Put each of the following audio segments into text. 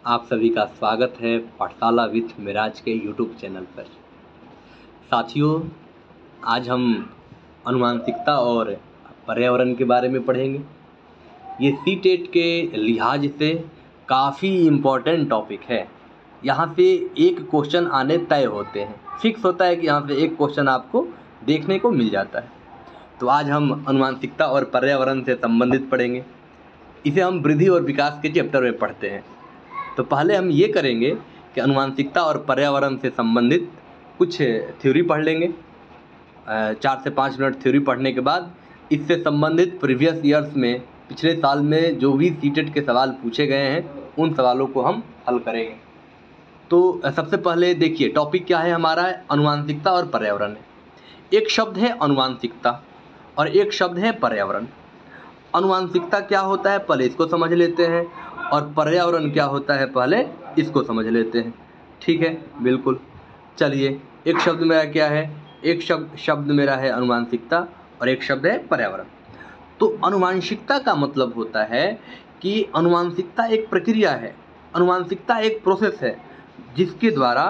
आप सभी का स्वागत है पाठशाला विथ मिराज के यूट्यूब चैनल पर। साथियों, आज हम अनुवांशिकता और पर्यावरण के बारे में पढ़ेंगे। ये सीटेट के लिहाज से काफ़ी इम्पोर्टेंट टॉपिक है। यहाँ से एक क्वेश्चन आने तय होते हैं, फिक्स होता है कि यहाँ से एक क्वेश्चन आपको देखने को मिल जाता है। तो आज हम अनुवांशिकता और पर्यावरण से संबंधित पढ़ेंगे। इसे हम वृद्धि और विकास के चैप्टर में पढ़ते हैं। तो पहले हम ये करेंगे कि अनुवांशिकता और पर्यावरण से संबंधित कुछ थ्योरी पढ़ लेंगे। 4 से 5 मिनट थ्योरी पढ़ने के बाद इससे संबंधित प्रीवियस ईयर्स में, पिछले साल में जो भी सीटेट के सवाल पूछे गए हैं उन सवालों को हम हल करेंगे। तो सबसे पहले देखिए टॉपिक क्या है हमारा, अनुवांशिकता और पर्यावरण। एक शब्द है अनुवांशिकता और एक शब्द है पर्यावरण। अनुवांशिकता क्या होता है पहले इसको समझ लेते हैं, और पर्यावरण क्या होता है पहले इसको समझ लेते हैं। ठीक है, बिल्कुल। चलिए, एक शब्द मेरा क्या है, एक शब्द मेरा है अनुवांशिकता और एक शब्द है पर्यावरण। तो अनुवांशिकता का मतलब होता है कि अनुवांशिकता एक प्रक्रिया है, अनुवांशिकता एक प्रोसेस है जिसके द्वारा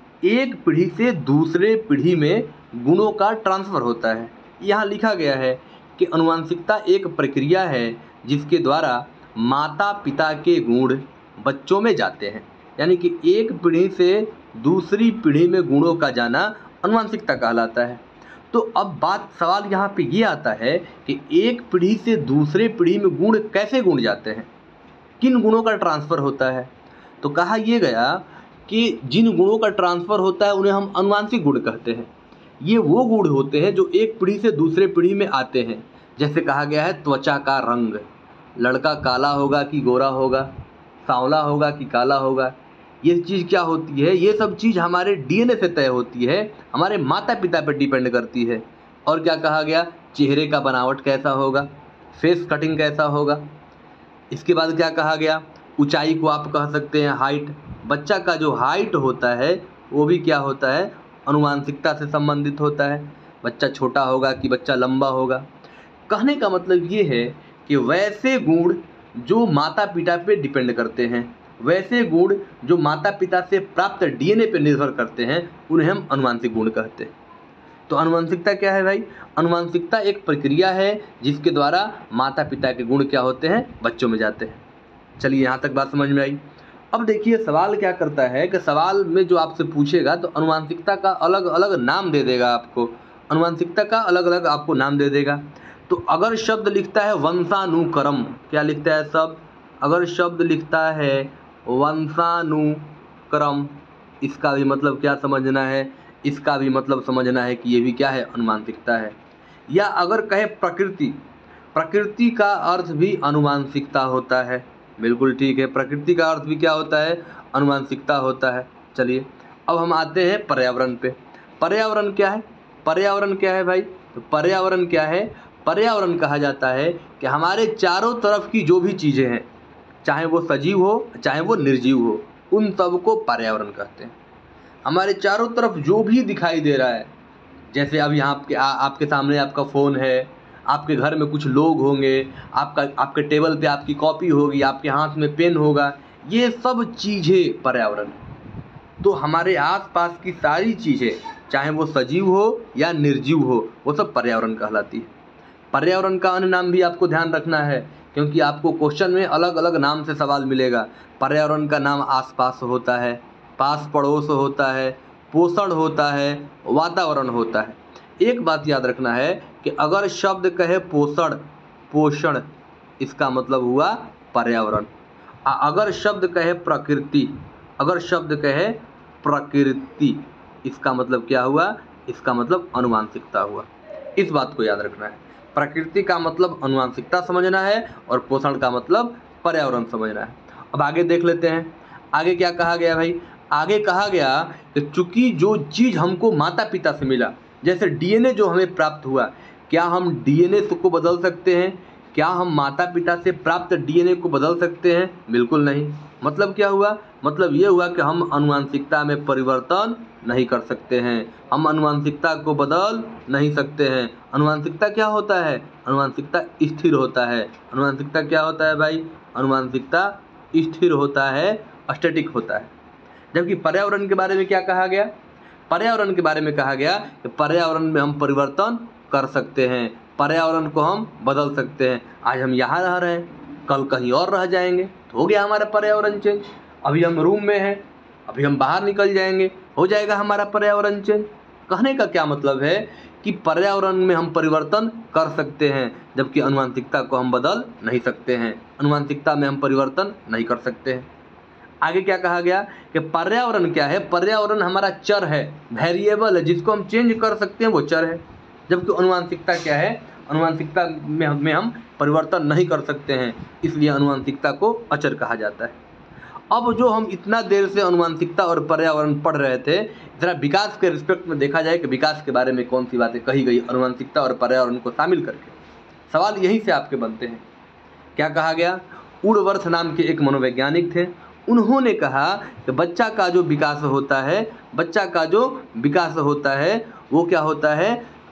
एक पीढ़ी से दूसरे पीढ़ी में गुणों का ट्रांसफ़र होता है। यहाँ लिखा गया है कि अनुवांशिकता एक प्रक्रिया है जिसके द्वारा माता पिता के गुण बच्चों में जाते हैं। यानी कि एक पीढ़ी से दूसरी पीढ़ी में गुणों का जाना अनुवांशिकता कहलाता है। तो अब सवाल यहाँ पे ये आता है कि एक पीढ़ी से दूसरे पीढ़ी में कैसे गुण जाते हैं, किन गुणों का ट्रांसफ़र होता है। तो कहा यह गया कि जिन गुणों का ट्रांसफ़र होता है उन्हें हम अनुवांशिक गुण कहते हैं। ये वो गुण होते हैं जो एक पीढ़ी से दूसरे पीढ़ी में आते हैं। जैसे कहा गया है त्वचा का रंग, लड़का काला होगा कि गोरा होगा, सांवला होगा कि काला होगा। ये चीज़ क्या होती है, ये सब चीज़ हमारे डीएनए से तय होती है, हमारे माता पिता पर डिपेंड करती है। और क्या कहा गया, चेहरे का बनावट कैसा होगा, फेस कटिंग कैसा होगा। इसके बाद क्या कहा गया, ऊंचाई को आप कह सकते हैं हाइट। बच्चा का जो हाइट होता है वो भी क्या होता है, अनुवांशिकता से संबंधित होता है। बच्चा छोटा होगा कि बच्चा लंबा होगा। कहने का मतलब ये है कि वैसे गुण जो माता पिता पे डिपेंड करते हैं, वैसे गुण जो माता पिता से प्राप्त डीएनए पे निर्भर करते हैं, उन्हें हम अनुवांशिक गुण कहते हैं। तो अनुवांशिकता क्या है भाई, अनुवांशिकता एक प्रक्रिया है जिसके द्वारा माता पिता के गुण क्या होते हैं, बच्चों में जाते हैं। चलिए, यहाँ तक बात समझ में आई। अब देखिए सवाल क्या करता है कि सवाल में जो आपसे पूछेगा तो अनुवांशिकता का अलग अलग नाम दे देगा आपको, अनुवांशिकता का अलग अलग आपको नाम दे देगा। तो अगर शब्द लिखता है वंशानुक्रम, क्या लिखता है शब्द, अगर शब्द लिखता है वंशानुक्रम, इसका भी मतलब क्या समझना है, इसका भी मतलब समझना है कि ये भी क्या है, अनुवांशिकता है। या अगर कहे प्रकृति, प्रकृति का अर्थ भी अनुवांशिकता होता है। बिल्कुल ठीक है, प्रकृति का अर्थ भी क्या होता है, अनुवांशिकता होता है। चलिए, अब हम आते हैं पर्यावरण पे। पर्यावरण क्या है, पर्यावरण क्या है भाई, तो पर्यावरण क्या है, पर्यावरण कहा जाता है कि हमारे चारों तरफ की जो भी चीज़ें हैं, चाहे वो सजीव हो चाहे वो निर्जीव हो, उन सब को पर्यावरण कहते हैं। हमारे चारों तरफ जो भी दिखाई दे रहा है, जैसे अब यहाँ आपके सामने आपका फ़ोन है, आपके घर में कुछ लोग होंगे, आपके टेबल पे आपकी कॉपी होगी, आपके हाथ में पेन होगा, ये सब चीज़ें पर्यावरण। तो हमारे आसपास की सारी चीज़ें, चाहे वो सजीव हो या निर्जीव हो, वो सब पर्यावरण कहलाती है। पर्यावरण का अन्य नाम भी आपको ध्यान रखना है, क्योंकि आपको क्वेश्चन में अलग अलग नाम से सवाल मिलेगा। पर्यावरण का नाम आसपास होता है, पास पड़ोस होता है, पोषण होता है, वातावरण होता है। एक बात याद रखना है कि अगर शब्द कहे पोषण, पोषण इसका मतलब हुआ पर्यावरण। अगर शब्द कहे प्रकृति, अगर शब्द कहे प्रकृति, इसका मतलब क्या हुआ, इसका मतलब अनुवांशिकता हुआ। इस बात को याद रखना है, प्रकृति का मतलब अनुवांशिकता समझना है और पोषण का मतलब पर्यावरण समझना है। अब आगे देख लेते हैं, आगे क्या कहा गया भाई, आगे कहा गया कि चूंकि जो चीज़ हमको माता पिता से मिला, जैसे डीएनए जो हमें प्राप्त हुआ, क्या हम डीएनए को बदल सकते हैं, क्या हम माता पिता से प्राप्त डीएनए को बदल सकते हैं, बिल्कुल नहीं। मतलब क्या हुआ, मतलब ये हुआ कि हम अनुवांशिकता में परिवर्तन नहीं कर सकते हैं, हम अनुवांशिकता को बदल नहीं सकते हैं। अनुवांशिकता क्या होता है, अनुवांशिकता स्थिर होता है। अनुवांशिकता क्या होता है भाई, अनुवांशिकता स्थिर होता है स्टैटिक होता है। जबकि पर्यावरण के बारे में क्या कहा गया? पर्यावरण के बारे में कहा गया कि पर्यावरण में हम परिवर्तन कर सकते हैं, पर्यावरण को हम बदल सकते हैं। आज हम यहाँ रह रहे हैं, कल कहीं और रह जाएंगे, तो हो गया हमारा पर्यावरण चेंज। अभी हम रूम में हैं, अभी हम बाहर निकल जाएंगे, हो जाएगा हमारा पर्यावरण चेंज। कहने का क्या मतलब है कि पर्यावरण में हम परिवर्तन कर सकते हैं, जबकि अनुवांशिकता को हम बदल नहीं सकते हैं। अनुवांशिकता में हम परिवर्तन नहीं कर सकते हैं। आगे क्या कहा गया कि पर्यावरण क्या है? पर्यावरण हमारा चर है, वेरिएबल है, जिसको हम चेंज कर सकते हैं, वो चर है। जबकि अनुवांशिकता क्या है? अनुवांशिकता में हम परिवर्तन नहीं कर सकते हैं, इसलिए अनुवांशिकता को अचर कहा जाता है। अब जो हम इतना देर से अनुवांशिकता और पर्यावरण पढ़ रहे थे, जरा विकास के रिस्पेक्ट में देखा जाए कि विकास के बारे में कौन सी बातें कही गई अनुवांशिकता और पर्यावरण को शामिल करके। सवाल यहीं से आपके बनते हैं। क्या कहा गया? वुडवर्थ नाम के एक मनोवैज्ञानिक थे, उन्होंने कहा कि बच्चा का जो विकास होता है, बच्चा का जो विकास होता है वो क्या होता है?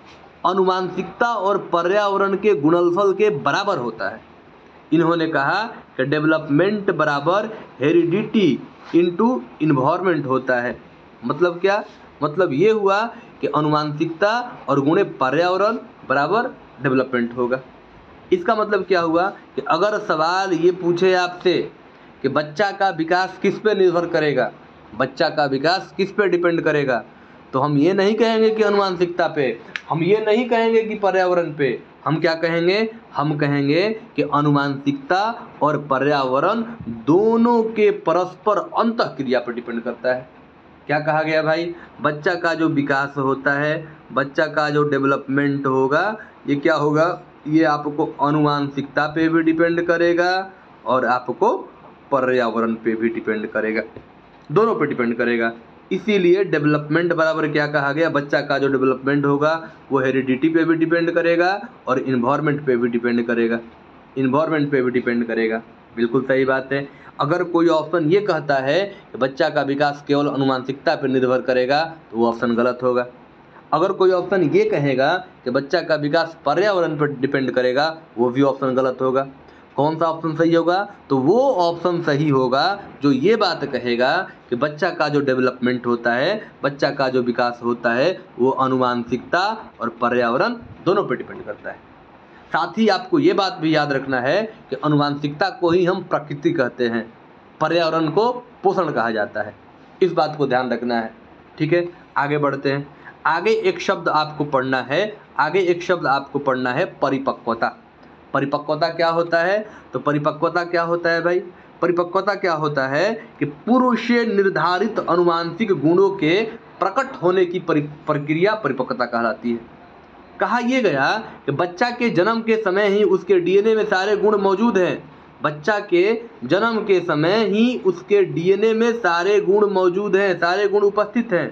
अनुवांशिकता और पर्यावरण के गुणनफल के बराबर होता है। इन्होंने कहा कि डेवलपमेंट बराबर हेरिडिटी इनटू इन्वायरमेंट होता है। मतलब क्या? मतलब ये हुआ कि अनुवांशिकता और गुणे पर्यावरण बराबर डेवलपमेंट होगा। इसका मतलब क्या हुआ कि अगर सवाल ये पूछे आपसे कि बच्चा का विकास किस पे निर्भर करेगा, बच्चा का विकास किस पे डिपेंड करेगा, तो हम ये नहीं कहेंगे कि अनुवांशिकता पे, हम ये नहीं कहेंगे कि पर्यावरण पे, हम क्या कहेंगे? हम कहेंगे कि अनुवांशिकता और पर्यावरण दोनों के परस्पर अंतःक्रिया पर डिपेंड करता है। क्या कहा गया भाई? बच्चा का जो विकास होता है, बच्चा का जो डेवलपमेंट होगा, ये क्या होगा? ये आपको अनुवांशिकता पे भी डिपेंड करेगा और आपको पर्यावरण पे भी डिपेंड करेगा, दोनों पे डिपेंड करेगा। इसीलिए डेवलपमेंट बराबर क्या कहा गया? बच्चा का जो डेवलपमेंट होगा वो हेरिडिटी पे भी डिपेंड करेगा और इन्वायरमेंट पे भी डिपेंड करेगा, इन्वायरमेंट पे भी डिपेंड करेगा। बिल्कुल सही बात है। अगर कोई ऑप्शन ये कहता है कि बच्चा का विकास केवल अनुवांशिकता पर निर्भर करेगा, तो वो ऑप्शन गलत होगा। अगर कोई ऑप्शन ये कहेगा कि बच्चा का विकास पर्यावरण पर डिपेंड करेगा, वो भी ऑप्शन गलत होगा। कौन सा ऑप्शन सही होगा? तो वो ऑप्शन सही होगा जो ये बात कहेगा कि बच्चा का जो डेवलपमेंट होता है, बच्चा का जो विकास होता है, वो अनुवांशिकता और पर्यावरण दोनों पर डिपेंड करता है। साथ ही आपको ये बात भी याद रखना है कि अनुवांशिकता को ही हम प्रकृति कहते हैं, पर्यावरण को पोषण कहा जाता है। इस बात को ध्यान रखना है। ठीक है, आगे बढ़ते हैं। आगे एक शब्द आपको पढ़ना है, आगे एक शब्द आपको पढ़ना है परिपक्वता। परिपक्वता क्या होता है? तो परिपक्वता क्या होता है भाई? परिपक्वता क्या होता है कि पूर्व से निर्धारित अनुवांशिक गुणों के प्रकट होने की प्रक्रिया परिपक्वता कहलाती है। कहा यह गया कि बच्चा के जन्म के समय ही उसके डीएनए में सारे गुण मौजूद हैं। बच्चा के जन्म के समय ही उसके डीएनए में सारे गुण मौजूद हैं, सारे गुण उपस्थित हैं।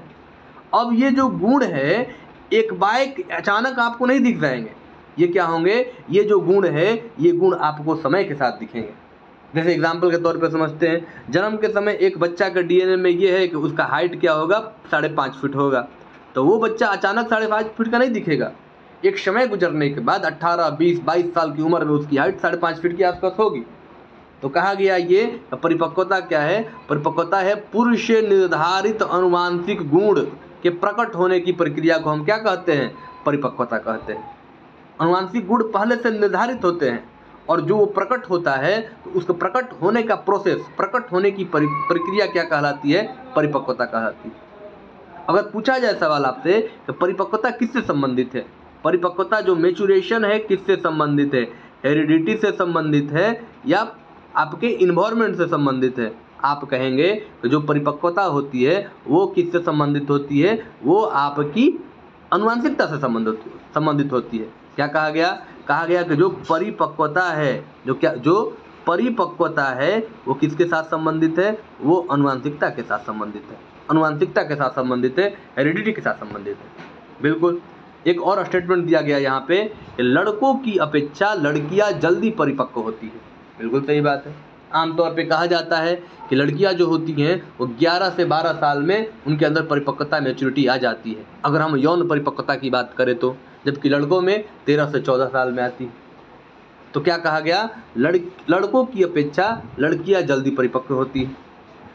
अब ये जो गुण है एक बाइक अचानक आपको नहीं दिख जाएंगे। ये क्या होंगे? ये जो गुण है, ये गुण आपको समय के साथ दिखेंगे। जैसे एग्जाम्पल के तौर पर समझते हैं, जन्म के समय एक बच्चा का डीएनए में ये है कि उसका हाइट क्या होगा? 5.5 फीट होगा। तो वो बच्चा अचानक 5.5 फीट का नहीं दिखेगा। एक समय गुजरने के बाद 18, 20, 22 साल की उम्र में उसकी हाइट 5.5 फीट के आसपास होगी। तो कहा गया ये परिपक्वता क्या है? परिपक्वता है पूर्व से निर्धारित अनुवांशिक गुण के प्रकट होने की प्रक्रिया को हम क्या कहते हैं? परिपक्वता कहते हैं। अनुवांशिक गुण पहले से निर्धारित होते हैं और जो वो प्रकट होता है, तो उसको प्रकट होने का प्रोसेस, प्रकट होने की प्रक्रिया क्या कहलाती है? परिपक्वता कहलाती है। अगर पूछा जाए सवाल आपसे तो परिपक्वता किससे संबंधित है? परिपक्वता जो मैच्योरेशन है किससे संबंधित है? हेरिडिटी से संबंधित है या आपके इन्वायरमेंट से संबंधित है? आप कहेंगे कि जो परिपक्वता होती है वो किससे संबंधित होती है? वो आपकी अनुवांशिकता से संबंधित होती है। क्या कहा गया? कहा गया कि जो परिपक्वता है, जो परिपक्वता है वो किसके साथ संबंधित है? वो अनुवांशिकता के साथ संबंधित है, अनुवांशिकता के साथ संबंधित है, हेरिडिटी के साथ संबंधित है। बिल्कुल। एक और स्टेटमेंट दिया गया यहाँ पे कि लड़कों की अपेक्षा लड़कियाँ जल्दी परिपक्व होती है। बिल्कुल सही बात है। आमतौर पे कहा जाता है कि लड़कियां जो होती हैं वो 11 से 12 साल में उनके अंदर परिपक्वता, मैच्योरिटी आ जाती है, अगर हम यौन परिपक्वता की बात करें तो, जबकि लड़कों में 13 से 14 साल में आती है। तो क्या कहा गया? लड़कों की अपेक्षा लड़कियां जल्दी परिपक्व होती हैं।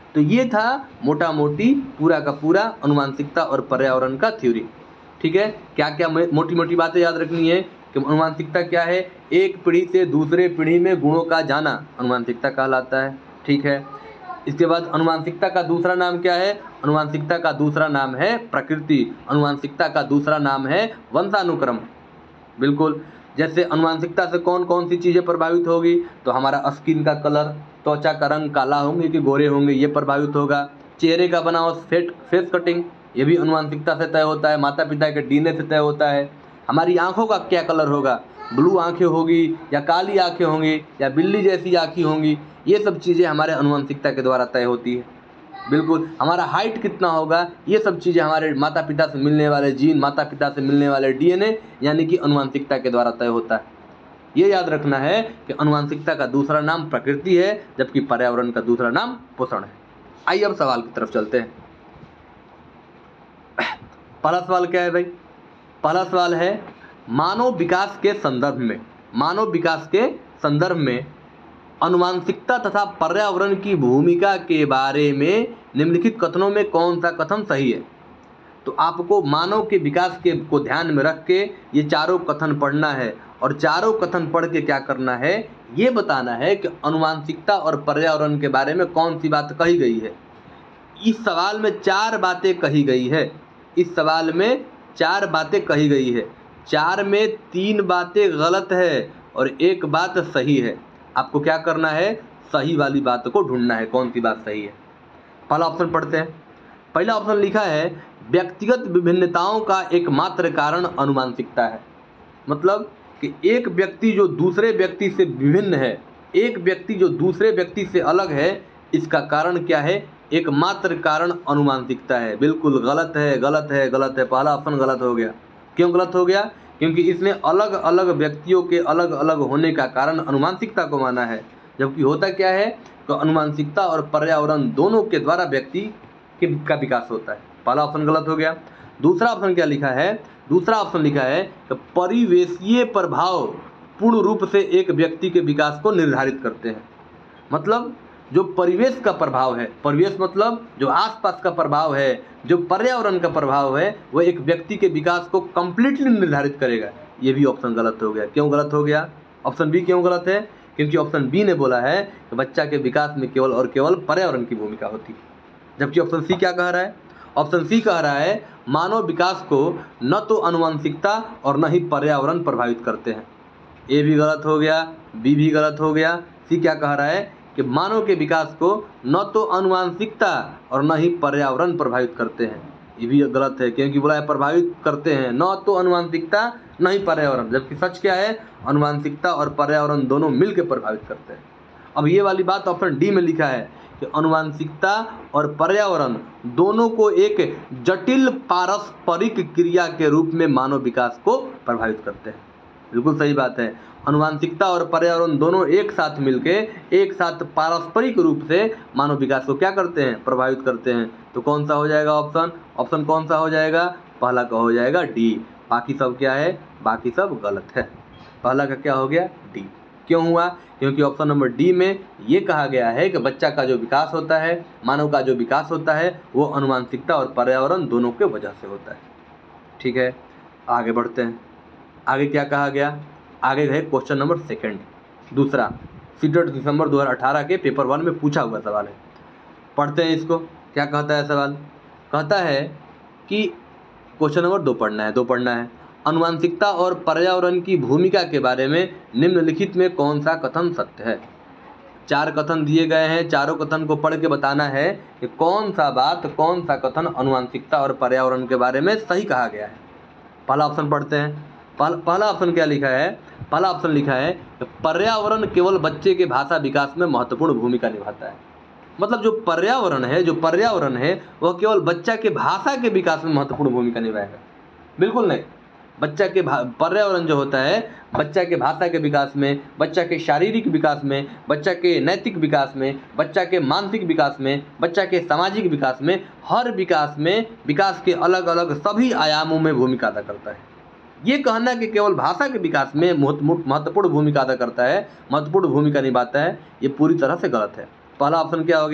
तो ये था मोटा मोटी पूरा का पूरा अनुवांशिकता और पर्यावरण का थ्योरी। ठीक है, क्या क्या मोटी मोटी बातें याद रखनी है कि अनुवांशिकता क्या है, एक पीढ़ी से दूसरे पीढ़ी में गुणों का जाना अनुवांशिकता कहलाता है। ठीक है, इसके बाद अनुवांशिकता का दूसरा नाम क्या है, अनुवांशिकता का दूसरा नाम है प्रकृति, अनुवांशिकता का दूसरा नाम है वंशानुक्रम। बिल्कुल, जैसे अनुवांशिकता से कौन कौन सी चीज़ें प्रभावित होगी, तो हमारा स्किन का कलर, त्वचा का रंग काला होंगे कि गोरे होंगे, ये प्रभावित होगा। चेहरे का बनावट, फेस कटिंग, ये भी अनुवांशिकता से तय होता है, माता पिता के डीएनए से तय होता है। हमारी आंखों का क्या कलर होगा, ब्लू आंखें होगी या काली आंखें होंगी या बिल्ली जैसी आँखें होंगी, ये सब चीज़ें हमारे अनुवांशिकता के द्वारा तय होती है। बिल्कुल, हमारा हाइट कितना होगा, ये सब चीज़ें हमारे माता पिता से मिलने वाले जीन, माता पिता से मिलने वाले डीएनए यानी कि अनुवांशिकता के द्वारा तय होता है। ये याद रखना है कि अनुवांशिकता का दूसरा नाम प्रकृति है, जबकि पर्यावरण का दूसरा नाम पोषण है। आइए अब सवाल की तरफ चलते हैं। पहला सवाल क्या है भाई, पहला सवाल है मानव विकास के संदर्भ में अनुवांशिकता तथा पर्यावरण की भूमिका के बारे में निम्नलिखित कथनों में कौन सा कथन सही है। तो आपको मानव के विकास को ध्यान में रख के ये चारों कथन पढ़ना है और चारों कथन पढ़ के क्या करना है, ये बताना है कि अनुवांशिकता और पर्यावरण के बारे में कौन सी बात कही गई है। इस सवाल में 4 बातें कही गई है, इस सवाल में 4 बातें कही गई है, 4 में 3 बातें गलत है और 1 बात सही है। आपको क्या करना है, सही वाली बात को ढूंढना है, कौन सी बात सही है। पहला ऑप्शन पढ़ते हैं। पहला ऑप्शन लिखा है व्यक्तिगत विभिन्नताओं का एकमात्र कारण अनुवांशिकता है। मतलब कि एक व्यक्ति जो दूसरे व्यक्ति से विभिन्न है, एक व्यक्ति जो दूसरे व्यक्ति से अलग है, इसका कारण क्या है, एकमात्र कारण अनुवांशिकता है। बिल्कुल गलत है, गलत है, गलत है, पहला ऑप्शन गलत हो गया। क्यों गलत हो गया, क्योंकि इसने अलग अलग व्यक्तियों के अलग अलग होने का कारण अनुवांशिकता को माना है, जबकि होता क्या है तो अनुवांशिकता और पर्यावरण दोनों के द्वारा व्यक्ति का विकास होता है। पहला ऑप्शन गलत हो गया। दूसरा ऑप्शन क्या लिखा है, दूसरा ऑप्शन लिखा है कि परिवेशीय प्रभाव पूर्ण रूप से एक व्यक्ति के विकास को निर्धारित करते हैं। मतलब जो परिवेश का प्रभाव है, परिवेश मतलब जो आसपास का प्रभाव है, जो पर्यावरण का प्रभाव है, वह एक व्यक्ति के विकास को कंप्लीटली निर्धारित करेगा। ये भी ऑप्शन गलत हो गया। क्यों गलत हो गया, ऑप्शन बी क्यों गलत है, क्योंकि ऑप्शन बी ने बोला है कि बच्चा के विकास में केवल और केवल पर्यावरण की भूमिका होती है, जबकि ऑप्शन सी क्या कह रहा है, ऑप्शन सी कह रहा है मानव विकास को न तो अनुवांशिकता और न ही पर्यावरण प्रभावित करते हैं। ए भी गलत हो गया, बी भी गलत हो गया। सी क्या कह रहा है कि मानव के विकास को न तो अनुवांशिकता और न ही पर्यावरण प्रभावित करते हैं। ये भी गलत है, क्योंकि बोला है प्रभावित करते हैं, न तो अनुवांशिकता न ही पर्यावरण, जबकि सच क्या है, अनुवांशिकता और पर्यावरण दोनों मिलकर प्रभावित करते हैं। अब ये वाली बात ऑप्शन डी में लिखा है कि अनुवांशिकता और पर्यावरण दोनों को एक जटिल पारस्परिक क्रिया के रूप में मानव विकास को प्रभावित करते हैं। बिल्कुल सही बात है, अनुवांशिकता और पर्यावरण दोनों एक साथ मिलके एक साथ पारस्परिक रूप से मानव विकास को क्या करते हैं, प्रभावित करते हैं। तो कौन सा हो जाएगा ऑप्शन, ऑप्शन कौन सा हो जाएगा, पहला का हो जाएगा डी। बाकी सब क्या है, बाकी सब गलत है। पहला का क्या हो गया, डी। क्यों हुआ, क्योंकि ऑप्शन नंबर डी में ये कहा गया है कि बच्चा का जो विकास होता है, मानव का जो विकास होता है, वो अनुवांशिकता और पर्यावरण दोनों के वजह से होता है। ठीक है, आगे बढ़ते हैं। आगे क्या कहा गया, आगे है क्वेश्चन नंबर सेकंड, दूसरा सीटेट दिसंबर 2018 के पेपर 1 में पूछा हुआ सवाल है। पढ़ते हैं इसको, क्या कहता है सवाल। कहता है कि क्वेश्चन नंबर 2 पढ़ना है। अनुवांशिकता और पर्यावरण की भूमिका के बारे में निम्नलिखित में कौन सा कथन सत्य है। 4 कथन दिए गए हैं, चारों कथन को पढ़ के बताना है कि कौन सा बात, कौन सा कथन अनुवांशिकता और पर्यावरण के बारे में सही कहा गया है। पहला ऑप्शन पढ़ते हैं। पहला ऑप्शन क्या लिखा है, पहला ऑप्शन लिखा है कि पर्यावरण केवल बच्चे के भाषा विकास में महत्वपूर्ण भूमिका निभाता है। मतलब जो पर्यावरण है वह केवल बच्चा के भाषा के विकास में महत्वपूर्ण भूमिका निभाएगा। बिल्कुल नहीं, बच्चा के पर्यावरण जो होता है बच्चा के भाषा के विकास में, बच्चा के शारीरिक विकास में, बच्चा के नैतिक विकास में, बच्चा के मानसिक विकास में, बच्चा के सामाजिक विकास में, हर विकास में विकास के अलग अलग सभी आयामों में भूमिका अदा करता है। ये कहना कि केवल भाषा के विकास में महत्वपूर्ण भूमिका अदा करता है, महत्वपूर्ण भूमिका निभाता है, ये पूरी तरह से गलत है। पहला ऑप्शन क्या हो गया,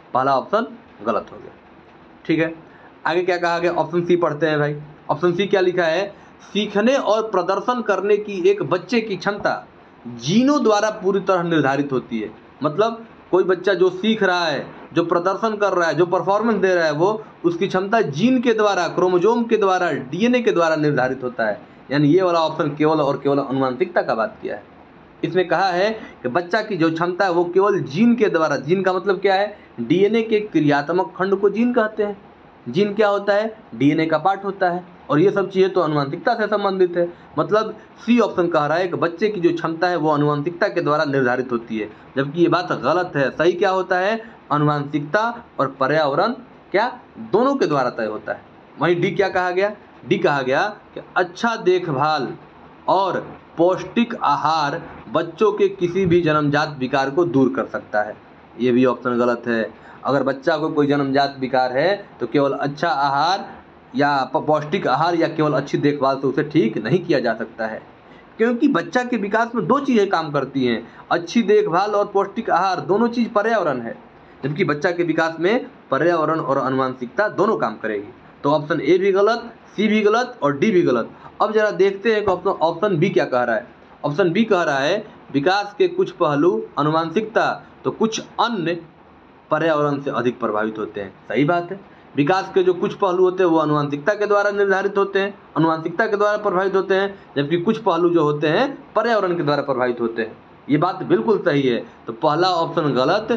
पहला ऑप्शन गलत हो गया। ठीक है, आगे क्या कहा गया, ऑप्शन सी पढ़ते हैं भाई। ऑप्शन सी क्या लिखा है, सीखने और प्रदर्शन करने की एक बच्चे की क्षमता जीनों द्वारा पूरी तरह निर्धारित होती है। मतलब कोई बच्चा जो सीख रहा है, जो प्रदर्शन कर रहा है, जो परफॉर्मेंस दे रहा है, वो उसकी क्षमता जीन के द्वारा, क्रोमोजोम के द्वारा, डीएनए के द्वारा निर्धारित होता है। यानी ये वाला ऑप्शन केवल और केवल अनुवांशिकता का बात किया है। इसमें कहा है कि बच्चा की जो क्षमता है वो केवल जीन के द्वारा, जीन का मतलब क्या है, डीएनए के क्रियात्मक खंड को जीन कहते हैं। जीन क्या होता है, डीएनए का पार्ट होता है, और ये सब चीज़ें तो अनुवांशिकता से संबंधित है। मतलब सी ऑप्शन कह रहा है कि बच्चे की जो क्षमता है वो अनुवांशिकता के द्वारा निर्धारित होती है, जबकि ये बात गलत है। सही क्या होता है, अनुवांशिकता और पर्यावरण क्या दोनों के द्वारा तय होता है। वहीं डी क्या कहा गया, डी कहा गया कि अच्छा देखभाल और पौष्टिक आहार बच्चों के किसी भी जन्मजात विकार को दूर कर सकता है। ये भी ऑप्शन गलत है। अगर बच्चा को कोई जन्मजात विकार है तो केवल अच्छा आहार या पौष्टिक आहार या केवल अच्छी देखभाल से उसे ठीक नहीं किया जा सकता है, क्योंकि बच्चा के विकास में दो चीज़ें काम करती हैं, अच्छी देखभाल और पौष्टिक आहार, दोनों चीज़ पर्यावरण है, जबकि बच्चा के विकास में पर्यावरण और अनुवांशिकता दोनों काम करेगी। तो ऑप्शन ए भी गलत, सी भी गलत और डी भी गलत। अब जरा देखते हैं कि ऑप्शन बी क्या कह रहा है। ऑप्शन बी कह रहा है विकास के कुछ पहलू अनुवांशिकता तो कुछ अन्य पर्यावरण से अधिक प्रभावित होते हैं। सही बात है, विकास के जो कुछ पहलू होते हैं वो अनुवांशिकता के द्वारा निर्धारित होते हैं, अनुवांशिकता के द्वारा प्रभावित होते हैं, जबकि कुछ पहलू जो होते हैं पर्यावरण के द्वारा प्रभावित होते हैं। ये बात बिल्कुल सही है। तो पहला ऑप्शन गलत,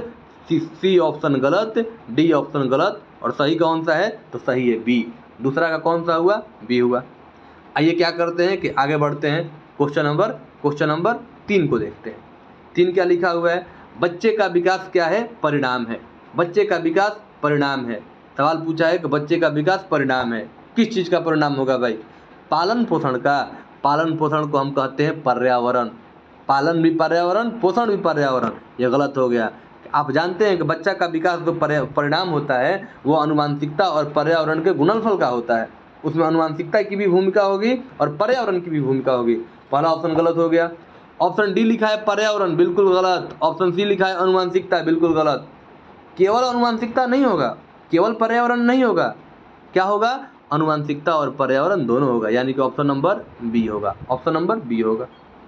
सी ऑप्शन गलत, डी ऑप्शन गलत, और सही कौन सा है, तो सही है बी। दूसरा का कौन सा हुआ, बी हुआ। आइए क्या करते हैं कि आगे बढ़ते हैं, क्वेश्चन नंबर 3 को देखते हैं। 3 क्या लिखा हुआ है, बच्चे का विकास क्या है, परिणाम है। बच्चे का विकास परिणाम है। सवाल पूछा है कि बच्चे का विकास परिणाम है, किस चीज़ का परिणाम होगा भाई, पालन पोषण का। पालन पोषण को हम कहते हैं पर्यावरण। पालन भी पर्यावरण, पोषण भी पर्यावरण, ये गलत हो गया। आप जानते हैं कि बच्चा का विकास जो परिणाम होता है वो अनुवांशिकता और पर्यावरण के गुणनफल का होता है। उसमें अनुवांशिकता की भी भूमिका होगी और पर्यावरण की भी भूमिका होगी। पहला ऑप्शन गलत हो गया। ऑप्शन डी लिखा है पर्यावरण, बिल्कुल गलत। ऑप्शन सी लिखा है अनुवांशिकता, बिल्कुल गलत। केवल अनुवांशिकता नहीं होगा, केवल पर्यावरण नहीं होगा, क्या होगा, अनुवांशिकता और पर्यावरण दोनों होगा, यानी कि ऑप्शन नंबर बी होगा। ऑप्शन नंबर बी होगा,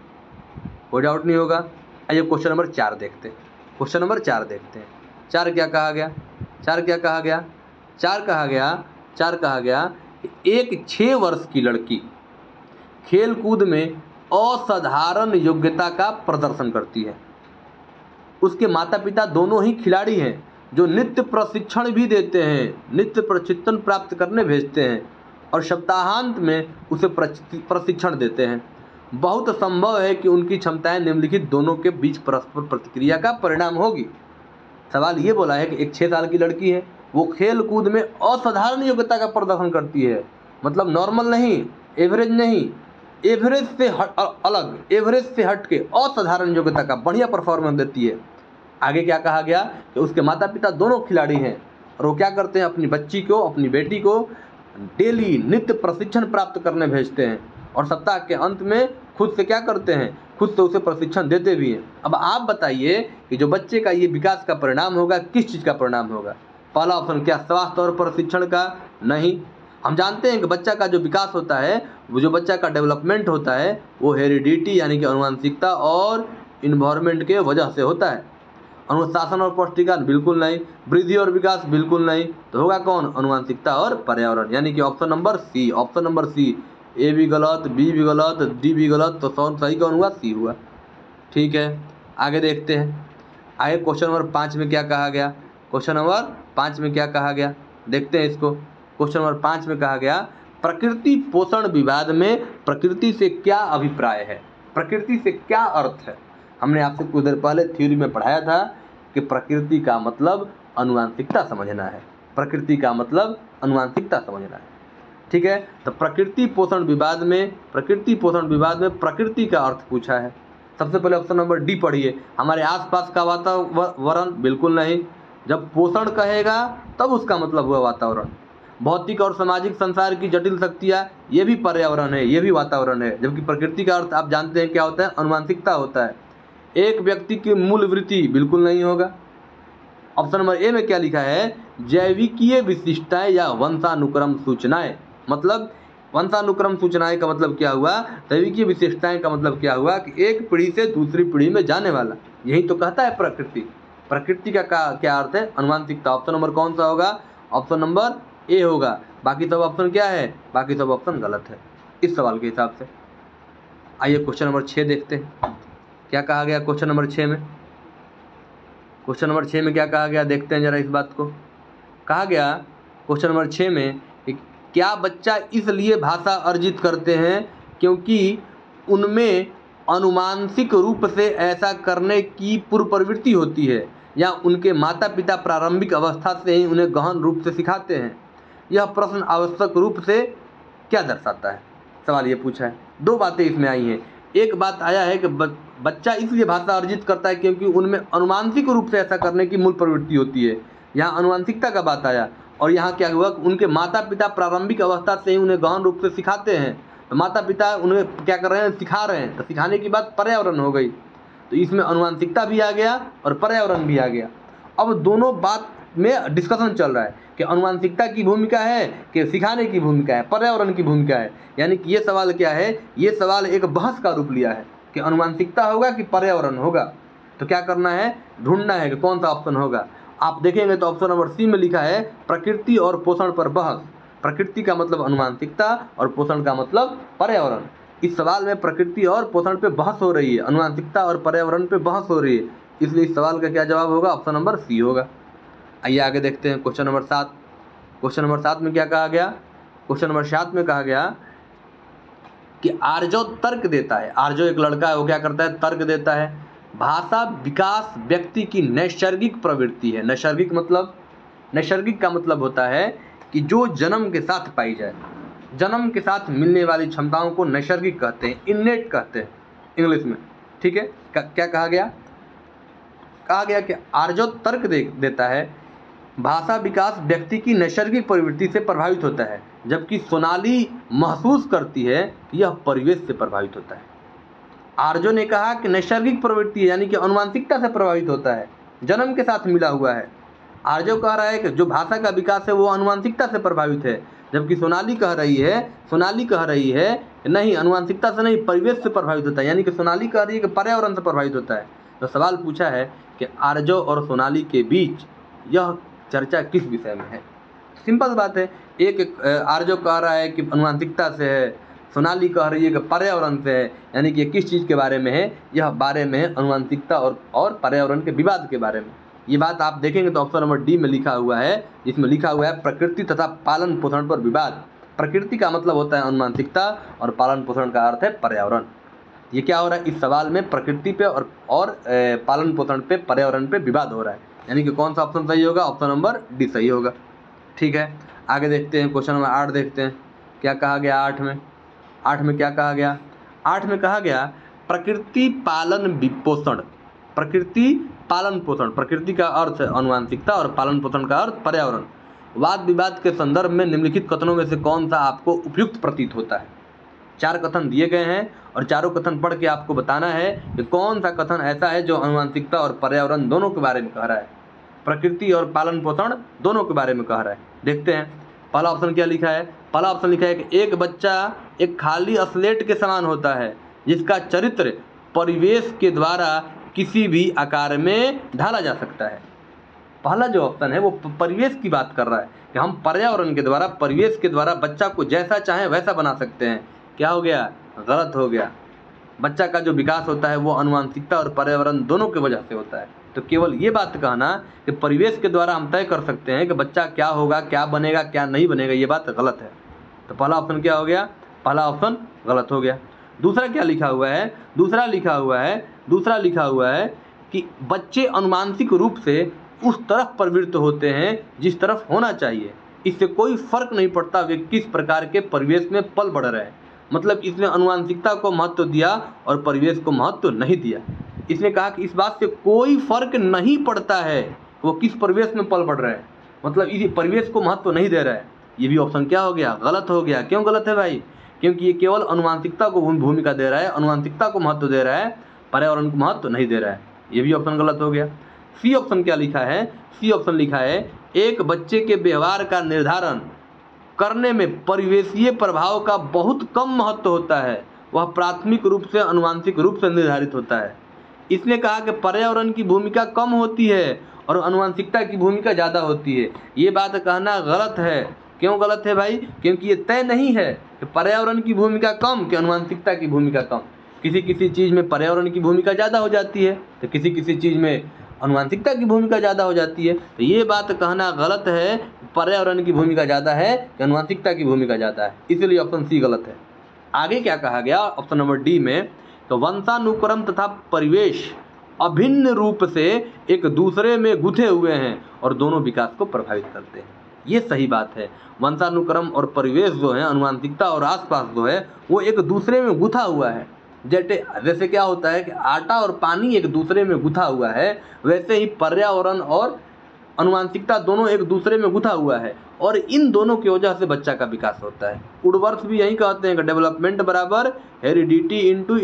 कोई डाउट नहीं होगा। आइए क्वेश्चन नंबर 4 देखते हैं। क्वेश्चन नंबर 4 देखते हैं। 4 क्या कहा गया, 4 क्या कहा गया, 4 कहा गया कि एक 6 वर्ष की लड़की खेलकूद में असाधारण योग्यता का प्रदर्शन करती है। उसके माता पिता दोनों ही खिलाड़ी हैं जो नित्य प्रशिक्षण भी देते हैं, नित्य प्रशिक्षण प्राप्त करने भेजते हैं और सप्ताहांत में उसे प्रशिक्षण देते हैं। बहुत संभव है कि उनकी क्षमताएं निम्नलिखित दोनों के बीच परस्पर प्रतिक्रिया का परिणाम होगी। सवाल ये बोला है कि एक 6 साल की लड़की है, वो खेल कूद में असाधारण योग्यता का प्रदर्शन करती है, मतलब नॉर्मल नहीं, एवरेज नहीं, एवरेज से अलग, एवरेज से हट के असाधारण योग्यता का बढ़िया परफॉर्मेंस देती है। आगे क्या कहा गया कि उसके माता पिता दोनों खिलाड़ी हैं और वो क्या करते हैं, अपनी बच्ची को, अपनी बेटी को डेली नित्य प्रशिक्षण प्राप्त करने भेजते हैं और सप्ताह के अंत में खुद से क्या करते हैं, खुद से उसे प्रशिक्षण देते भी हैं। अब आप बताइए कि जो बच्चे का ये विकास का परिणाम होगा, किस चीज़ का परिणाम होगा। पहला ऑप्शन क्या, स्वास्थ्य और प्रशिक्षण का, नहीं। हम जानते हैं कि बच्चा का जो विकास होता है, वो जो बच्चा का डेवलपमेंट होता है वो हेरिडिटी यानी कि अनुवांशिकता और इन्वायरमेंट के वजह से होता है। अनुशासन और पौष्टिकाहार बिल्कुल नहीं, वृद्धि और विकास बिल्कुल नहीं, तो होगा कौन, अनुवांशिकता और पर्यावरण, यानी कि option number C. Option number C, A भी गलत, बी भी गलत, डी भी गलत, तो सही कौन हुआ, सी हुआ। ठीक है, आगे देखते हैं। आगे क्वेश्चन नंबर 5 में क्या कहा गया, क्वेश्चन नंबर 5 में क्या कहा गया, देखते हैं इसको। क्वेश्चन नंबर 5 में कहा गया प्रकृति पोषण विवाद में प्रकृति से क्या अभिप्राय है, प्रकृति से क्या अर्थ है। हमने आपसे कुछ देर पहले थ्योरी में पढ़ाया था कि प्रकृति का मतलब अनुवांशिकता समझना है, प्रकृति का मतलब अनुवांशिकता समझना है। ठीक है, तो प्रकृति पोषण विवाद में प्रकृति का अर्थ पूछा है। सबसे पहले ऑप्शन नंबर डी पढ़िए, हमारे आसपास का वातावरण, बिल्कुल नहीं। जब पोषण कहेगा तब उसका मतलब हुआ वातावरण। भौतिक और सामाजिक संसार की जटिल शक्तियाँ, ये भी पर्यावरण है, ये भी वातावरण है। जबकि प्रकृति का अर्थ आप जानते हैं क्या होता है, अनुवांशिकता होता है। एक व्यक्ति की मूल वृत्ति, बिल्कुल नहीं होगा। ऑप्शन नंबर ए में क्या लिखा है, जैविकीय विशिष्टताएं या वंशानुक्रम सूचनाएं। मतलब वंशानुक्रम सूचनाएं का मतलब क्या हुआ, जैविकीय विशिष्टताएं का मतलब क्या हुआ कि एक पीढ़ी से दूसरी पीढ़ी में जाने वाला। यही तो कहता है प्रकृति। प्रकृति का क्या अर्थ है, अनुवांशिकता। ऑप्शन नंबर कौन सा होगा, ऑप्शन नंबर ए होगा। बाकी सब ऑप्शन क्या है, बाकी सब ऑप्शन गलत है इस सवाल के हिसाब से। आइए क्वेश्चन नंबर 6 देखते हैं क्या कहा गया क्वेश्चन नंबर 6 में। क्वेश्चन नंबर 6 में क्या कहा गया, देखते हैं जरा इस बात को। कहा गया क्वेश्चन नंबर 6 में, क्या बच्चा इसलिए भाषा अर्जित करते हैं क्योंकि उनमें अनुमानसिक रूप से ऐसा करने की पूर्व प्रवृत्ति होती है, या उनके माता पिता प्रारंभिक अवस्था से ही उन्हें गहन रूप से सिखाते हैं। यह प्रश्न आवश्यक रूप से क्या दर्शाता है। सवाल ये पूछा है, दो बातें इसमें आई हैं। एक बात आया है कि बच्चा इसलिए भाषा अर्जित करता है क्योंकि उनमें अनुमानसिक रूप से ऐसा करने की मूल प्रवृत्ति होती है, यहाँ अनुवांशिकता का बात आया। और यहाँ क्या हुआ, उनके माता पिता प्रारंभिक अवस्था से ही उन्हें गहन रूप से सिखाते हैं। तो माता पिता उन्हें क्या कर रहे हैं, सिखा रहे हैं। तो सिखाने की बात पर्यावरण हो गई, तो इसमें अनुवांशिकता भी आ गया और पर्यावरण भी आ गया। अब दोनों बात में डिस्कशन चल रहा है कि अनुवांशिकता की भूमिका है कि सिखाने की भूमिका है, पर्यावरण की भूमिका है। यानी कि ये सवाल क्या है, ये सवाल एक बहस का रूप लिया है कि अनुवांशिकता होगा कि पर्यावरण होगा। तो क्या करना है, ढूंढना है कि कौन सा ऑप्शन होगा। आप देखेंगे तो ऑप्शन नंबर सी में लिखा है प्रकृति और पोषण पर बहस। प्रकृति का मतलब अनुवांशिकता और पोषण का मतलब पर्यावरण। इस सवाल में प्रकृति और पोषण पे बहस हो रही है, अनुवांशिकता और पर्यावरण पे बहस हो रही है, इसलिए इस सवाल का क्या जवाब होगा, ऑप्शन नंबर सी होगा। आइए आगे देखते हैं क्वेश्चन नंबर 7। क्वेश्चन नंबर 7 में क्या कहा गया, क्वेश्चन नंबर 7 में कहा गया कि आर्जो तर्क देता है। आर्जो एक लड़का है, वो क्या करता है, तर्क देता है। भाषा विकास व्यक्ति की नैसर्गिक प्रवृत्ति है। नैसर्गिक मतलब, नैसर्गिक का मतलब होता है कि जो जन्म के साथ पाई जाए, जन्म के साथ मिलने वाली क्षमताओं को नैसर्गिक कहते हैं, इन्नेट कहते हैं इंग्लिश में। ठीक है, क्या कहा गया, कहा गया कि आर्जो तर्क देता है भाषा विकास व्यक्ति की नैसर्गिक प्रवृत्ति से प्रभावित होता है, जबकि सोनाली महसूस करती है कि यह परिवेश से प्रभावित होता है। आर्जो ने कहा कि नैसर्गिक प्रवृत्ति है, यानी कि अनुवांशिकता से प्रभावित होता है, जन्म के साथ मिला हुआ है। आर्जो कह रहा है कि जो भाषा का विकास है वो अनुवांशिकता से प्रभावित है, जबकि सोनाली कह रही है कि नहीं, अनुवांशिकता से नहीं, परिवेश से प्रभावित होता है। यानी कि सोनाली कह रही है कि पर्यावरण से प्रभावित होता है। तो सवाल पूछा है कि आर्जो और सोनाली के बीच यह चर्चा किस विषय में है। सिंपल बात है, एक आर्जो कह रहा है कि अनुवांशिकता से है, सोनाली कह रही है कि पर्यावरण से है। यानी कि किस चीज़ के बारे में है, यह बारे में है अनुवांशिकता और पर्यावरण के विवाद के बारे में। ये बात आप देखेंगे तो ऑप्शन नंबर डी में लिखा हुआ है, जिसमें लिखा हुआ है प्रकृति तथा पालन पोषण पर विवाद। प्रकृति का मतलब होता है अनुवांशिकता और पालन पोषण का अर्थ है पर्यावरण। ये क्या हो रहा है, इस सवाल में प्रकृति पे और पालन पोषण पे, पर्यावरण पे विवाद हो रहा है। यानी कि कौन सा ऑप्शन सही होगा, ऑप्शन नंबर डी सही होगा। ठीक है, आगे देखते हैं क्वेश्चन नंबर 8 देखते हैं क्या कहा गया 8 में। 8 में क्या कहा गया, 8 में कहा गया प्रकृति पालन पोषण। प्रकृति पालन पोषण, प्रकृति का अर्थ है अनुवांशिकता और पालन पोषण का अर्थ पर्यावरण। वाद विवाद के संदर्भ में निम्नलिखित कथनों में से कौन सा आपको उपयुक्त प्रतीत होता है। 4 कथन दिए गए हैं और चारों कथन पढ़ के आपको बताना है कि कौन सा कथन ऐसा है जो अनुवांशिकता और पर्यावरण दोनों के बारे में कह रहा है, प्रकृति और पालन पोषण दोनों के बारे में कह रहा है। देखते हैं पहला ऑप्शन क्या लिखा है। पहला ऑप्शन लिखा है कि एक बच्चा एक खाली स्लेट के समान होता है जिसका चरित्र परिवेश के द्वारा किसी भी आकार में ढाला जा सकता है। पहला जो ऑप्शन है वो परिवेश की बात कर रहा है कि हम पर्यावरण के द्वारा, परिवेश के द्वारा बच्चा को जैसा चाहें वैसा बना सकते हैं। क्या हो गया, गलत हो गया। बच्चा का जो विकास होता है वो अनुवांशिकता और पर्यावरण दोनों की वजह से होता है। तो केवल ये बात कहना कि परिवेश के द्वारा हम तय कर सकते हैं कि बच्चा क्या होगा, क्या बनेगा, क्या नहीं बनेगा, ये बात गलत है। तो पहला ऑप्शन क्या हो गया, पहला ऑप्शन गलत हो गया। दूसरा क्या लिखा हुआ है, दूसरा लिखा हुआ है कि बच्चे अनुवांशिक रूप से उस तरफ प्रवृत्त होते हैं जिस तरफ होना चाहिए। इससे कोई फर्क नहीं पड़ता वे किस प्रकार के परिवेश में पल बढ़ रहे हैं। मतलब इसने अनुवांशिकता को महत्व दिया और परिवेश को महत्व नहीं दिया। इसने कहा कि इस बात से कोई फर्क नहीं पड़ता है वो किस परिवेश में पल बढ़ रहा है, मतलब इस परिवेश को महत्व नहीं दे रहा है। ये भी ऑप्शन क्या हो गया, गलत हो गया। क्यों गलत है भाई, क्योंकि ये केवल अनुवांशिकता को भूमिका दे रहा है, अनुवांशिकता को महत्व दे रहा है, पर्यावरण को महत्व नहीं दे रहा है। ये भी ऑप्शन गलत हो गया। सी ऑप्शन क्या लिखा है, सी ऑप्शन लिखा है एक बच्चे के व्यवहार का निर्धारण करने में परिवेशीय प्रभाव का बहुत कम महत्व होता है, वह प्राथमिक रूप से अनुवांशिक रूप से निर्धारित होता है। इसने कहा कि पर्यावरण की भूमिका कम होती है और अनुवांशिकता की भूमिका ज़्यादा होती है। ये बात कहना गलत है। क्यों गलत है भाई? क्योंकि ये तय नहीं है कि पर्यावरण की भूमिका कम कि अनुवांशिकता की भूमिका कम। किसी किसी चीज़ में पर्यावरण की भूमिका ज़्यादा हो जाती है तो किसी किसी चीज़ में अनुवांशिकता की भूमिका ज़्यादा हो जाती है। तो ये बात कहना गलत है पर्यावरण की भूमिका ज़्यादा है कि अनुवांशिकता की भूमिका ज़्यादा है, इसलिए ऑप्शन सी गलत है। आगे क्या कहा गया ऑप्शन नंबर डी में, तो वंशानुक्रम तथा परिवेश अभिन्न रूप से एक दूसरे में गुथे हुए हैं और दोनों विकास को प्रभावित करते हैं। ये सही बात है। वंशानुक्रम और परिवेश जो है, अनुवांशिकता और आसपास जो है, वो एक दूसरे में गुथा हुआ है। जैसे क्या होता है कि आटा और पानी एक दूसरे में गुथा हुआ है, वैसे ही पर्यावरण और अनुवांशिकता दोनों एक दूसरे में गुथा हुआ है और इन दोनों की वजह से बच्चा का विकास होता है। वुडवर्थ भी यही कहते हैं कि डेवलपमेंट बराबर हेरिडिटी इनटू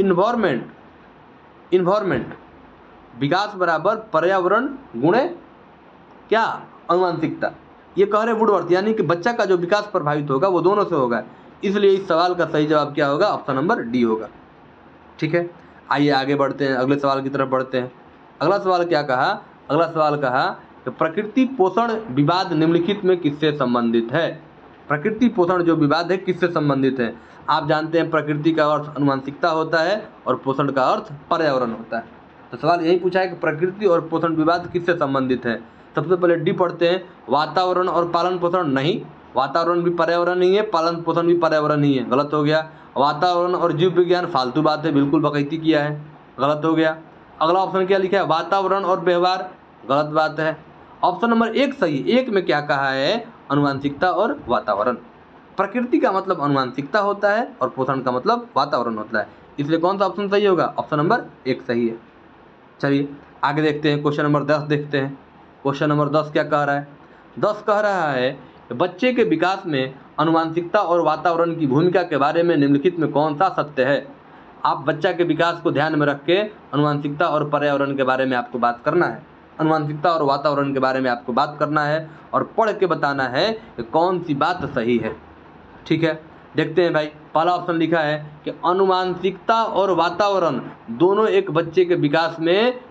इन्वायरमेंट, विकास बराबर पर्यावरण गुणे क्या अनुवांशिकता। ये कह रहे वुडवर्थ, यानी कि बच्चा का जो विकास प्रभावित होगा वो दोनों से होगा। इसलिए इस सवाल का सही जवाब क्या होगा? ऑप्शन नंबर डी होगा। ठीक है, आइए आगे बढ़ते हैं, अगले सवाल की तरफ बढ़ते हैं। अगला सवाल क्या कहा? अगला सवाल कहा कि प्रकृति पोषण विवाद निम्नलिखित में किससे संबंधित है? प्रकृति पोषण जो विवाद है किससे संबंधित है? आप जानते हैं प्रकृति का अर्थ अनुवांशिकता होता है और पोषण का अर्थ पर्यावरण होता है। तो सवाल यही पूछा है कि प्रकृति और पोषण विवाद किससे संबंधित है। सबसे पहले डी पढ़ते हैं, वातावरण और पालन पोषण। नहीं, वातावरण भी पर्यावरण ही है, पालन पोषण भी पर्यावरण ही है, गलत हो गया। वातावरण और जीव विज्ञान फालतू बात है, बिल्कुल बकैती किया है, गलत हो गया। अगला ऑप्शन क्या लिखा है? वातावरण और व्यवहार, गलत बात है। ऑप्शन नंबर एक सही। एक में क्या कहा है? अनुवांशिकता और वातावरण। प्रकृति का मतलब अनुवांशिकता होता है और पोषण का मतलब वातावरण होता है, इसलिए कौन सा ऑप्शन सही होगा? ऑप्शन नंबर एक सही है। चलिए आगे देखते हैं, क्वेश्चन नंबर 10 देखते हैं। क्वेश्चन नंबर 10 क्या कह रहा है? 10 कह रहा है कि बच्चे के विकास में अनुवांशिकता और वातावरण की भूमिका के बारे में निम्नलिखित में कौन सा सत्य है? आप बच्चा के विकास को ध्यान में रख के अनुवांशिकता और पर्यावरण के बारे में आपको बात करना है, अनुवांशिकता और वातावरण के बारे में आपको बात करना है और पढ़ के बताना है कि कौन सी बात सही है। ठीक है, देखते हैं भाई। पहला ऑप्शन लिखा है कि अनुवांशिकता और वातावरण दोनों एक बच्चे के विकास में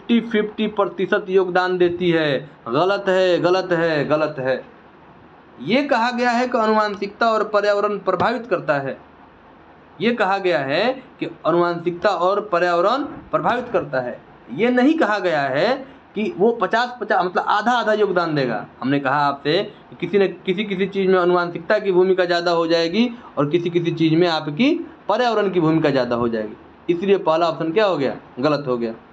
50-50% योगदान देती है। गलत है, गलत है, गलत है। ये कहा गया है कि अनुवांशिकता और पर्यावरण प्रभावित करता है। ये कहा गया है कि अनुवांशिकता और पर्यावरण प्रभावित करता है। ये नहीं कहा गया है कि वो 50-50 मतलब आधा आधा योगदान देगा। हमने कहा आपसे कि किसी चीज़ में अनुवांशिकता की भूमिका ज़्यादा हो जाएगी और किसी चीज़ में आपकी पर्यावरण की भूमिका ज़्यादा हो जाएगी, इसलिए पहला ऑप्शन क्या हो गया? गलत हो गया।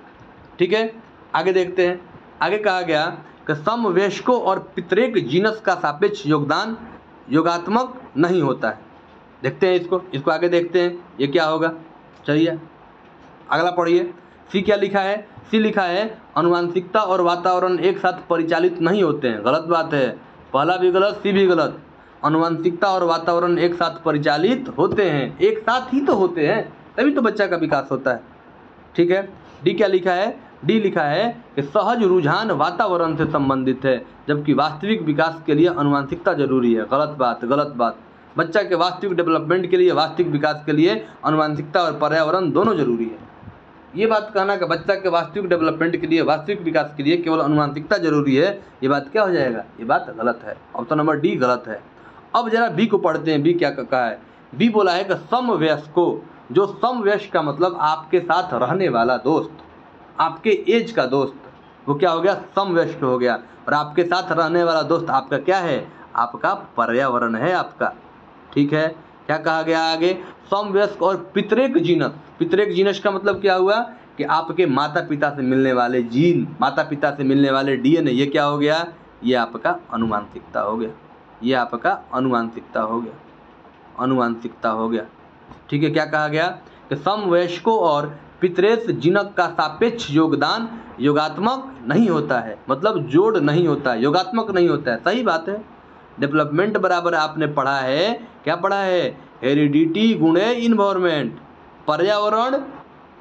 ठीक है, आगे देखते हैं। आगे कहा गया कि समवयस्कों और पितरेक जीनस का सापेक्ष योगदान योगात्मक नहीं होता है। देखते हैं इसको आगे देखते हैं, ये क्या होगा। चलिए अगला पढ़िए। सी क्या लिखा है? सी लिखा है अनुवांशिकता और वातावरण एक साथ परिचालित नहीं होते हैं। गलत बात है, पहला भी गलत, सी भी गलत। अनुवांशिकता और वातावरण एक साथ परिचालित होते हैं, एक साथ ही तो होते हैं, तभी तो बच्चा का विकास होता है। ठीक है, डी क्या लिखा है? डी लिखा है कि सहज रुझान वातावरण से संबंधित है, जबकि वास्तविक विकास के लिए अनुवांशिकता जरूरी है। गलत बात, गलत बात। बच्चा के वास्तविक डेवलपमेंट के लिए, वास्तविक विकास के लिए अनुवांशिकता और पर्यावरण दोनों जरूरी है। ये बात कहना कि बच्चा के वास्तविक डेवलपमेंट के लिए, वास्तविक विकास के लिए केवल अनुवांशिकता जरूरी है, ये बात क्या हो जाएगा? ये बात गलत है। ऑप्शन नंबर डी गलत है। अब जरा बी को पढ़ते हैं। बी क्या कहा है? बी बोला है कि समवयस्कों, जो समवयस्क का मतलब आपके साथ रहने वाला दोस्त, आपके एज का दोस्त, वो क्या हो गया? समवयस्क हो गया। और आपके साथ रहने वाला दोस्त आपका क्या है? आपका पर्यावरण है आपका। ठीक है, क्या कहा गया आगे? समवयस्क और पितरेक जीनस। पितरेक जीनस का मतलब क्या हुआ कि आपके माता पिता से मिलने वाले जीन, माता पिता से मिलने वाले डीएनए, ये क्या हो गया? ये आपका अनुवांशिकता हो गया। ये आपका अनुवांशिकता हो गया, अनुवांशिकता हो गया। ठीक है, क्या कहा गया कि समवयस्कों और पितरेक जीनस का सापेक्ष योगदान योगात्मक नहीं होता है, मतलब जोड़ नहीं होता है, योगात्मक नहीं होता है। सही बात है। डेवलपमेंट बराबर आपने पढ़ा है, क्या पढ़ा है? हेरिडिटी गुणे इन्वायरमेंट, पर्यावरण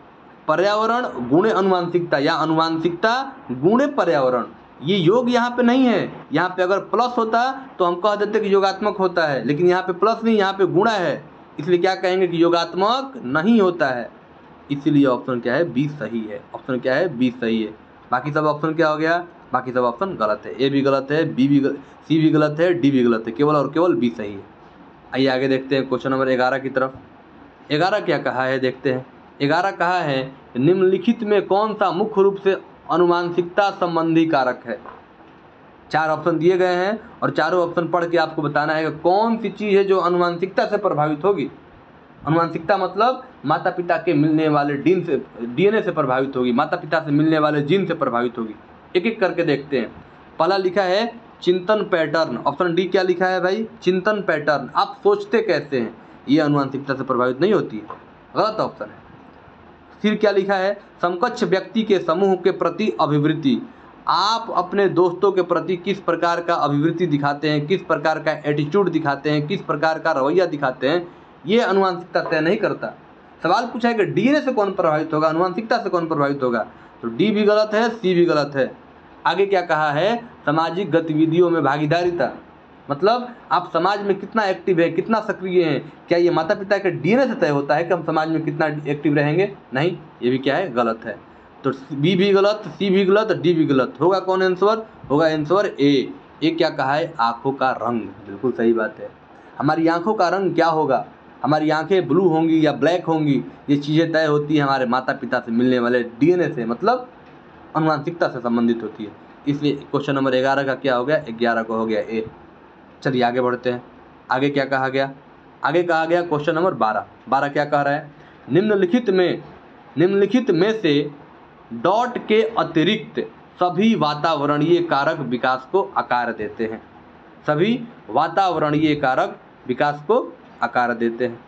पर्यावरण गुणे अनुवांशिकता या अनुवांशिकता गुणे पर्यावरण, ये योग यहाँ पे नहीं है। यहाँ पे अगर प्लस होता तो हम कह देते कि योगात्मक होता है, लेकिन यहाँ पे प्लस नहीं, यहाँ पे गुणा है, इसलिए क्या कहेंगे कि योगात्मक नहीं होता है। इसीलिए ऑप्शन क्या है, बी सही है। ऑप्शन क्या है, बी सही है। बाकी सब ऑप्शन क्या हो गया, बाकी सब ऑप्शन गलत है। ए भी गलत है, बी भी सी भी गलत है, डी भी गलत है, केवल और केवल बी सही है। आइए आगे देखते हैं क्वेश्चन नंबर 11 की तरफ। 11 क्या कहा है देखते हैं। 11 कहा है निम्नलिखित में कौन सा मुख्य रूप से अनुवांशिकता संबंधी कारक है। 4 ऑप्शन दिए गए हैं और चारों ऑप्शन पढ़ के आपको बताना है कि कौन सी चीज़ है जो अनुवांशिकता से प्रभावित होगी। अनुवांशिकता मतलब माता पिता के मिलने वाले डीएनए से प्रभावित होगी, माता पिता से मिलने वाले जीन से प्रभावित होगी। एक एक करके देखते हैं। पहला लिखा है चिंतन पैटर्न, ऑप्शन डी क्या लिखा है भाई, चिंतन पैटर्न, आप सोचते कैसे हैं, ये अनुवांशिकता से प्रभावित नहीं होती है, गलत ऑप्शन है। फिर क्या लिखा है समकक्ष व्यक्ति के समूह के प्रति अभिवृत्ति, आप अपने दोस्तों के प्रति किस प्रकार का अभिवृत्ति दिखाते हैं, किस प्रकार का एटीट्यूड दिखाते हैं, किस प्रकार का रवैया दिखाते हैं, ये अनुवांशिकता तय नहीं करता। सवाल पूछा है कि डीएनए से कौन प्रभावित होगा, अनुवांशिकता से कौन प्रभावित होगा, तो डी भी गलत है, सी भी गलत है। आगे क्या कहा है सामाजिक गतिविधियों में भागीदारिता, मतलब आप समाज में कितना एक्टिव है, कितना सक्रिय हैं, क्या ये माता पिता के डीएनए से तय होता है कि हम समाज में कितना एक्टिव रहेंगे, नहीं, ये भी क्या है, गलत है। तो बी भी गलत, सी भी गलत, डी भी गलत, होगा कौन आंसर, होगा आंसर ए। ये क्या कहा है आँखों का रंग, बिल्कुल सही बात है। हमारी आँखों का रंग क्या होगा, हमारी आंखें ब्लू होंगी या ब्लैक होंगी, ये चीज़ें तय होती हैं हमारे माता पिता से मिलने वाले डीएनए से, मतलब अनुवांशिकता से संबंधित होती है। इसलिए क्वेश्चन नंबर 11 का क्या हो गया, 11 का हो गया ए। चलिए आगे बढ़ते हैं। आगे क्या कहा गया, आगे कहा गया क्वेश्चन नंबर 12। 12 क्या कह रहा है निम्नलिखित में से डॉट के अतिरिक्त सभी वातावरणीय कारक विकास को आकार देते हैं। सभी वातावरणीय कारक विकास को आकार देते हैं।